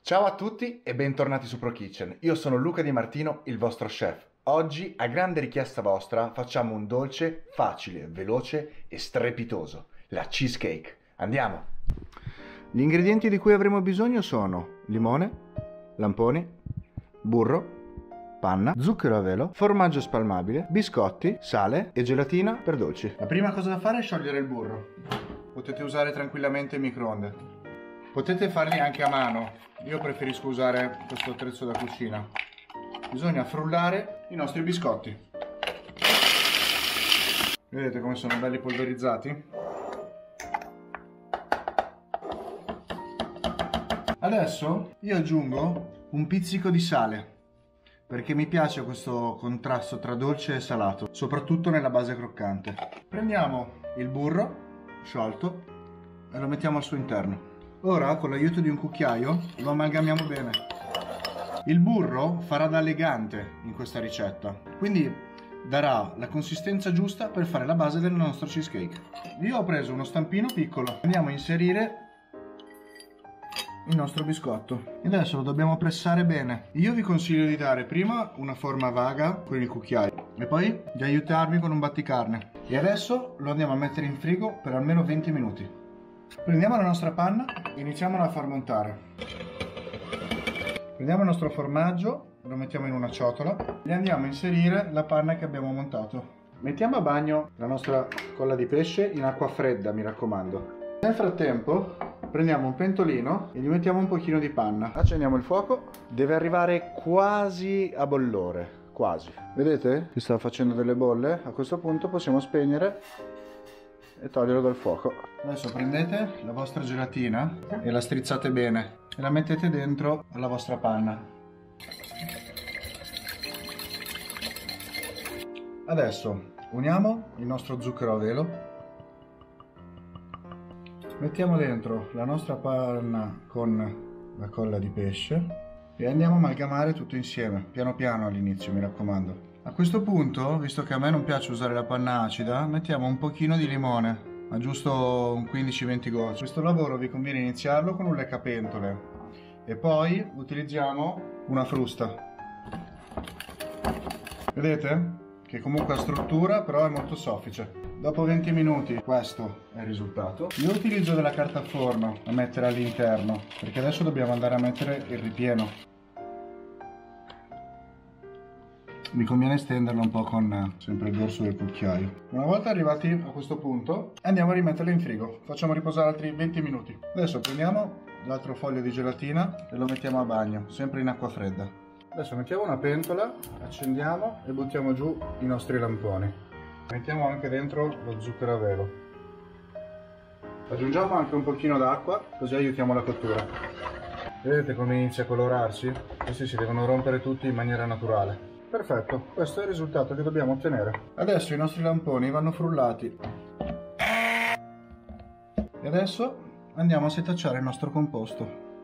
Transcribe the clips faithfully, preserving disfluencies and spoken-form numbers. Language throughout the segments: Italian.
Ciao a tutti e bentornati su Pro Kitchen. Io sono Luca Di Martino, il vostro chef. Oggi, a grande richiesta vostra, facciamo un dolce facile, veloce e strepitoso, la cheesecake. Andiamo! Gli ingredienti di cui avremo bisogno sono limone, lamponi, burro, panna, zucchero a velo, formaggio spalmabile, biscotti, sale e gelatina per dolci. La prima cosa da fare è sciogliere il burro. Potete usare tranquillamente il microonde. Potete farli anche a mano, io preferisco usare questo attrezzo da cucina. Bisogna frullare i nostri biscotti. Vedete come sono belli polverizzati? Adesso io aggiungo un pizzico di sale, perché mi piace questo contrasto tra dolce e salato, soprattutto nella base croccante. Prendiamo il burro sciolto e lo mettiamo al suo interno. Ora, con l'aiuto di un cucchiaio, lo amalgamiamo bene. Il burro farà da legante in questa ricetta, quindi darà la consistenza giusta per fare la base del nostro cheesecake. Io ho preso uno stampino piccolo, andiamo a inserire il nostro biscotto e adesso lo dobbiamo pressare bene. Io vi consiglio di dare prima una forma vaga con il cucchiaio e poi di aiutarvi con un batticarne. E adesso lo andiamo a mettere in frigo per almeno venti minuti. Prendiamo la nostra panna e iniziamola a far montare. Prendiamo il nostro formaggio, lo mettiamo in una ciotola e andiamo a inserire la panna che abbiamo montato. Mettiamo a bagno la nostra colla di pesce in acqua fredda, mi raccomando. Nel frattempo prendiamo un pentolino e gli mettiamo un pochino di panna. Accendiamo il fuoco, deve arrivare quasi a bollore, quasi. Vedete? Che sta facendo delle bolle. A questo punto possiamo spegnere e toglierlo dal fuoco. Adesso prendete la vostra gelatina e la strizzate bene e la mettete dentro alla vostra panna. Adesso uniamo il nostro zucchero a velo, mettiamo dentro la nostra panna con la colla di pesce e andiamo a amalgamare tutto insieme, piano piano all'inizio, mi raccomando. A questo punto, visto che a me non piace usare la panna acida, mettiamo un pochino di limone, ma giusto un quindici venti gocce. Questo lavoro vi conviene iniziarlo con un leccapentole e poi utilizziamo una frusta. Vedete? Che comunque ha struttura, però è molto soffice. Dopo venti minuti questo è il risultato. Io utilizzo della carta forno a mettere all'interno, perché adesso dobbiamo andare a mettere il ripieno. Mi conviene stenderlo un po' con sempre il dorso del cucchiaio. Una volta arrivati a questo punto andiamo a rimetterlo in frigo. Facciamo riposare altri venti minuti. Adesso prendiamo l'altro foglio di gelatina e lo mettiamo a bagno, sempre in acqua fredda. Adesso mettiamo una pentola, accendiamo e buttiamo giù i nostri lamponi. Mettiamo anche dentro lo zucchero a velo. Aggiungiamo anche un pochino d'acqua, così aiutiamo la cottura. Vedete come inizia a colorarsi? Questi si devono rompere tutti in maniera naturale. Perfetto, questo è il risultato che dobbiamo ottenere. Adesso i nostri lamponi vanno frullati. E adesso andiamo a setacciare il nostro composto.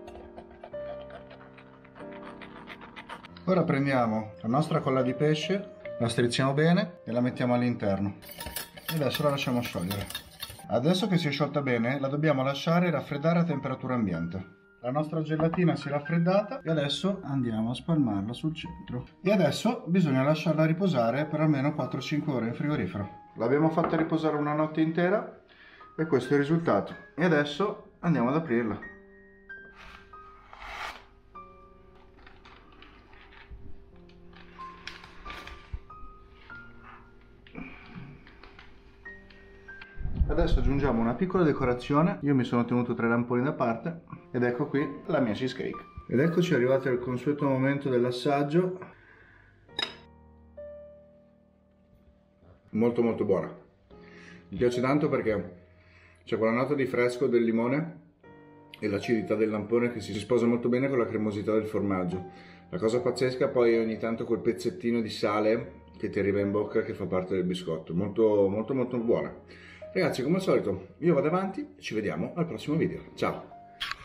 Ora prendiamo la nostra colla di pesce, la strizziamo bene e la mettiamo all'interno. E adesso la lasciamo sciogliere. Adesso che si è sciolta bene, la dobbiamo lasciare raffreddare a temperatura ambiente. La nostra gelatina si è raffreddata e adesso andiamo a spalmarla sul centro. E adesso bisogna lasciarla riposare per almeno quattro cinque ore in frigorifero. L'abbiamo fatta riposare una notte intera e questo è il risultato. E adesso andiamo ad aprirla. Adesso aggiungiamo una piccola decorazione. Io mi sono tenuto tre lamponi da parte ed ecco qui la mia cheesecake. Ed eccoci arrivati al consueto momento dell'assaggio. Molto molto buona. Mi piace tanto perché c'è quella nota di fresco del limone e l'acidità del lampone che si sposa molto bene con la cremosità del formaggio. La cosa pazzesca poi è ogni tanto quel pezzettino di sale che ti arriva in bocca che fa parte del biscotto. Molto molto molto buona. Ragazzi, come al solito, io vado avanti e ci vediamo al prossimo video. Ciao!